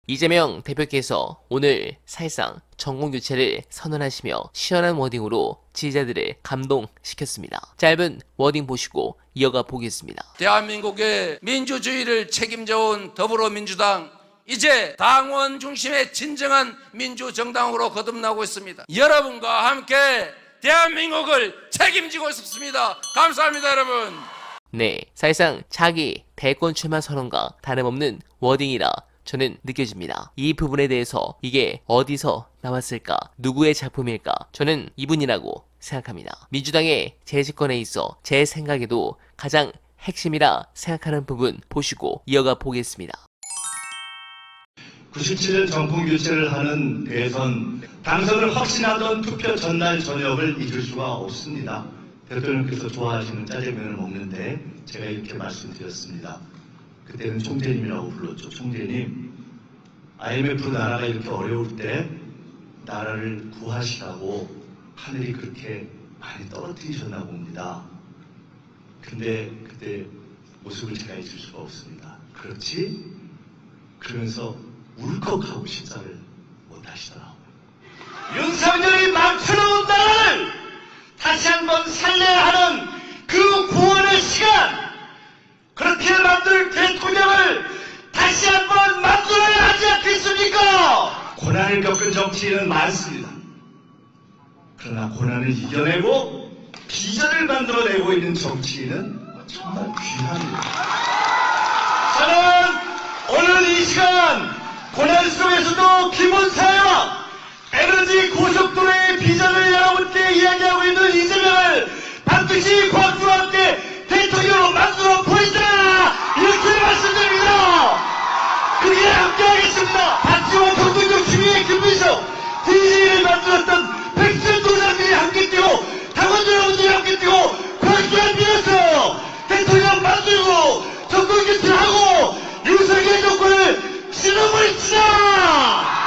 이재명 대표께서 오늘 사실상 전공교체를 선언하시며 시원한 워딩으로 지지자들을 감동시켰습니다. 짧은 워딩 보시고 이어가 보겠습니다. 대한민국의 민주주의를 책임져온 더불어민주당, 이제 당원 중심의 진정한 민주정당으로 거듭나고 있습니다. 여러분과 함께 대한민국을 책임지고 싶습니다. 감사합니다, 여러분. 네, 사실상 자기 대권 출마 선언과 다름없는 워딩이라 저는 느껴집니다. 이 부분에 대해서 이게 어디서 나왔을까? 누구의 작품일까? 저는 이분이라고 생각합니다. 민주당의 재집권에 있어 제 생각에도 가장 핵심이라 생각하는 부분 보시고 이어가 보겠습니다. 97년 정권교체를 하는 대선, 당선을 확신하던 투표 전날 저녁을 잊을 수가 없습니다. 대통령께서 좋아하시는 짜장면을 먹는데 제가 이렇게 말씀드렸습니다. 그때는 총재님이라고 불렀죠. 총재님, IMF 나라가 이렇게 어려울 때 나라를 구하시라고 하늘이 그렇게 많이 떨어뜨리셨나 봅니다. 근데 그때 모습을 제가 잊을 수가 없습니다. 그렇지? 그러면서 울컥하고 식사를 못하시더라고요. 윤석열이 망쳐놓은 나라를 다시 한번 살려야 하는 그 구원의 시간, 그렇게 만들 대통령을 다시 한번 만들어야 하지 않겠습니까? 고난을 겪은 정치인은 많습니다. 그러나 고난을 이겨내고 비전을 만들어내고 있는 정치인은 정말 귀합니다. 저는 오늘 이 시간 고난 속에서도 기본사회와 에너지 고속도로의 비전을 여러분께 이야기하고 있는 이재명을 반드시 광주와 함께 대통령으로 만들어 보이자, 이렇게 말씀드립니다. 그게 함께하겠습니다. 박지원 정동영 주민의 김민석 DJ를 만들었던 백선도사들이 함께 뛰고 당원 여러분들이 함께 뛰고 광주에 뛰어서 대통령 만들고 정권교체하고 윤석열 정권을 실험을 치자.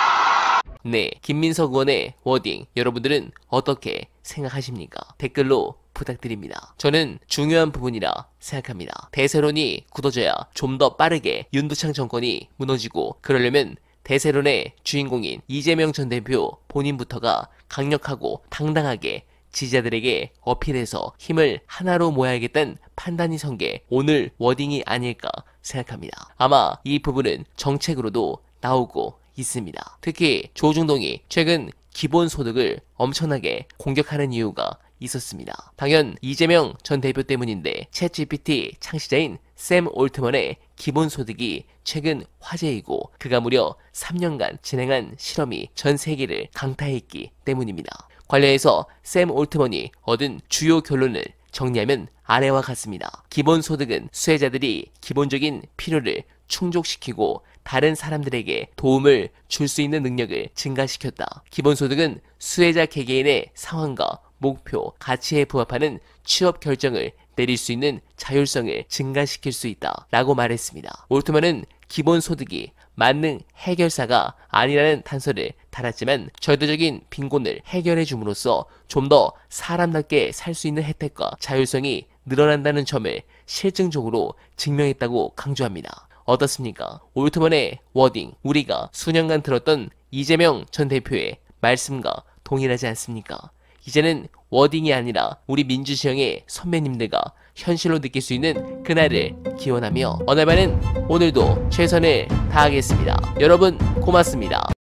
네, 김민석 의원의 워딩 여러분들은 어떻게 생각하십니까? 댓글로 부탁드립니다. 저는 중요한 부분이라 생각합니다. 대세론이 굳어져야 좀 더 빠르게 윤두창 정권이 무너지고, 그러려면 대세론의 주인공인 이재명 전 대표 본인부터가 강력하고 당당하게 지지자들에게 어필해서 힘을 하나로 모아야겠다는 판단이 선 게 오늘 워딩이 아닐까 생각합니다. 아마 이 부분은 정책으로도 나오고 있습니다. 특히 조중동이 최근 기본소득을 엄청나게 공격하는 이유가 있었습니다. 당연 이재명 전 대표 때문인데, 챗GPT 창시자인 샘 올트먼의 기본소득이 최근 화제이고, 그가 무려 3년간 진행한 실험이 전 세계를 강타했기 때문입니다. 관련해서 샘 올트먼이 얻은 주요 결론을 정리하면 아래와 같습니다. 기본소득은 수혜자들이 기본적인 필요를 충족시키고 다른 사람들에게 도움을 줄 수 있는 능력을 증가시켰다. 기본소득은 수혜자 개개인의 상황과 목표, 가치에 부합하는 취업 결정을 내릴 수 있는 자율성을 증가시킬 수 있다 라고 말했습니다. 올트먼은 기본소득이 만능 해결사가 아니라는 단서를 달았지만 절대적인 빈곤을 해결해 줌으로써 좀 더 사람답게 살 수 있는 혜택과 자율성이 늘어난다는 점을 실증적으로 증명했다고 강조합니다. 어떻습니까? 올트먼의 워딩, 우리가 수년간 들었던 이재명 전 대표의 말씀과 동일하지 않습니까? 이제는 워딩이 아니라 우리 민주시형의 선배님들과 현실로 느낄 수 있는 그날을 기원하며, 어널바는 오늘도 최선을 다하겠습니다. 여러분 고맙습니다.